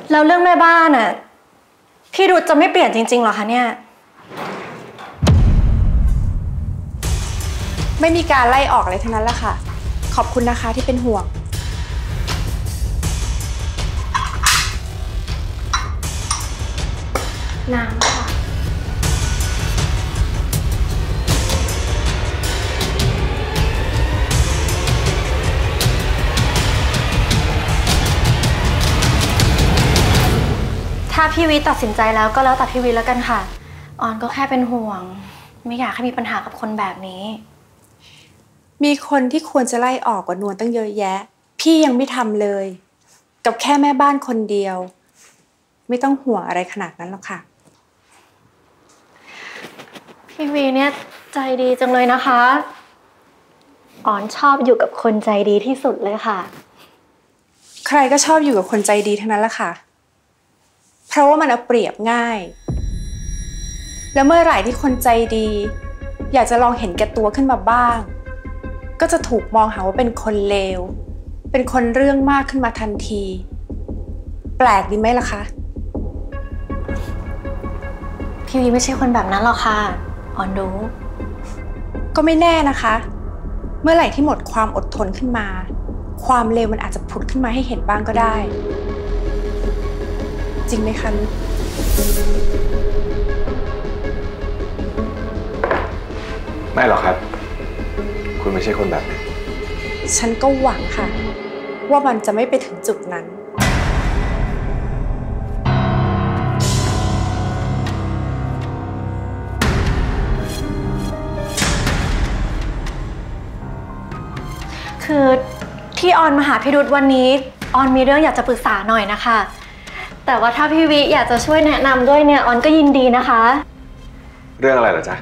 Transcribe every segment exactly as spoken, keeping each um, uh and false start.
แล้วเรื่องแม่บ้านน่ะพี่รุธจะไม่เปลี่ยนจริงๆหรอคะเนี่ยไม่มีการไล่ออกอะไรทั้งนั้นแหละค่ะขอบคุณนะคะที่เป็นห่วงน้ำค่ะถ้าพี่วิตัดสินใจแล้วก็แล้วแต่พี่วิแล้วกันค่ะออนก็แค่เป็นห่วงไม่อยากให้มีปัญหากับคนแบบนี้มีคนที่ควรจะไล่ออกกว่านวลตั้งเยอะแยะพี่ยังไม่ทำเลยกับแค่แม่บ้านคนเดียวไม่ต้องห่วงอะไรขนาดนั้นหรอกค่ะพี่วีเนี่ยใจดีจังเลยนะคะออนชอบอยู่กับคนใจดีที่สุดเลยค่ะใครก็ชอบอยู่กับคนใจดีทั้งนั้นแหละค่ะเพราะว่ามันเอาเปรียบง่ายแล้วเมื่อไหร่ที่คนใจดีอยากจะลองเห็นแก่ตัวขึ้นมาบ้างก็จะถูกมองหาว่าเป็นคนเลวเป็นคนเรื่องมากขึ้นมาทันทีแปลกดีไหมล่ะคะพี่วีไม่ใช่คนแบบนั้นหรอกค่ะออนรู้ก็ไม่แน่นะคะเมื่อไหร่ที่หมดความอดทนขึ้นมาความเลวมันอาจจะผุดขึ้นมาให้เห็นบ้างก็ได้จริงไหมคะไม่หรอกครับคุณไม่ใช่คนแบบนั้นฉันก็หวังค่ะว่ามันจะไม่ไปถึงจุดนั้นคือที่ออนมาหาพี่รุธวันนี้ออนมีเรื่องอยากจะปรึกษาหน่อยนะคะแต่ว่าถ้าพี่วิอยากจะช่วยแนะนำด้วยเนี่ยออนก็ยินดีนะคะเรื่องอะไรเหรอจ๊ะ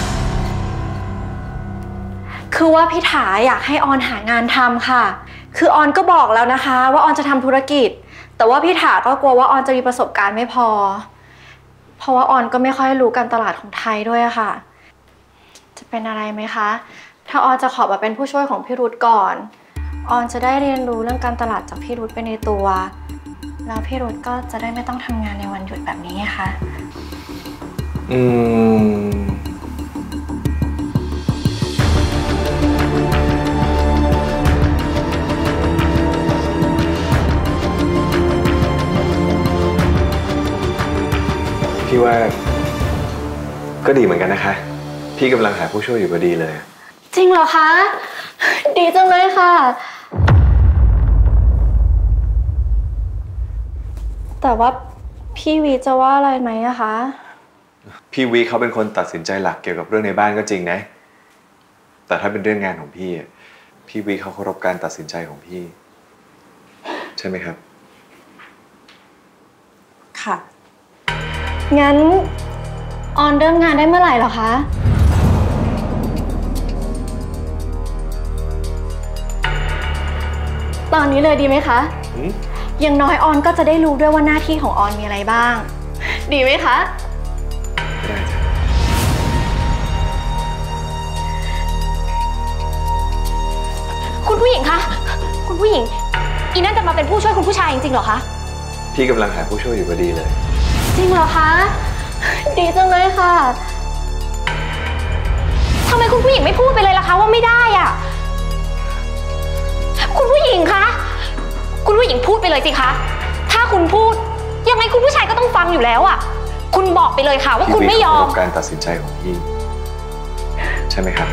คือว่าพี่ถาอยากให้ออนหางานทำค่ะคือออนก็บอกแล้วนะคะว่าออนจะทำธุรกิจแต่ว่าพี่ถาก็กลัวว่าออนจะมีประสบการณ์ไม่พอเพราะว่าออนก็ไม่ค่อยรู้การตลาดของไทยด้วยค่ะจะเป็นอะไรไหมคะถ้าออนจะขอมาเป็นผู้ช่วยของพี่รุธก่อนออนจะได้เรียนรู้เรื่องการตลาดจากพี่รุธไปในตัวแล้วพี่รุธก็จะได้ไม่ต้องทำงานในวันหยุดแบบนี้ค่ะอืมพี่ว่าก็ดีเหมือนกันนะคะพี่กำลังหาผู้ช่วยอยู่พอดีเลยจริงเหรอคะดีจังเลยค่ะแต่ว่าพี่วีจะว่าอะไรไหมอะคะพี่วีเขาเป็นคนตัดสินใจหลักเกี่ยวกับเรื่องในบ้านก็จริงนะแต่ถ้าเป็นเรื่องงานของพี่พี่วีเขาเคารพการตัดสินใจของพี่ใช่ไหมครับค่ะงั้นออนเริ่มงานได้เมื่อไหร่เหรอคะตอนนี้เลยดีไหมคะอย่างน้อยออนก็จะได้รู้ด้วยว่าหน้าที่ของออนมีอะไรบ้างดีไหมคะได้คุณผู้หญิงคะคุณผู้หญิงอีนั่นจะมาเป็นผู้ช่วยคุณผู้ชายจริงๆเหรอคะพี่กำลังหาผู้ช่วยอยู่พอดีเลยจริงเหรอคะดีจังเลยค่ะทำไมคุณผู้หญิงไม่พูดไปเลยล่ะคะว่าไม่ได้อ่ะคุณผู้หญิงคะคุณผู้หญิงพูดไปเลยสิคะถ้าคุณพูดยังไงคุณผู้ชายก็ต้องฟังอยู่แล้วอ่ะคุณบอกไปเลยค่ะว่าคุณไม่ยอมการตัดสินใจของพี่ใช่ไหมครับ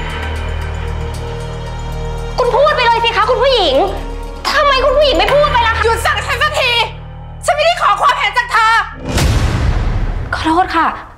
คุณพูดไปเลยสิคะคุณผู้หญิงทำไมคุณผู้หญิงไม่พูดไปล่ะคะหยุดสั่งฉันสักทีฉันไม่ได้ขอความเห็นจากเธอขอโทษค่ะ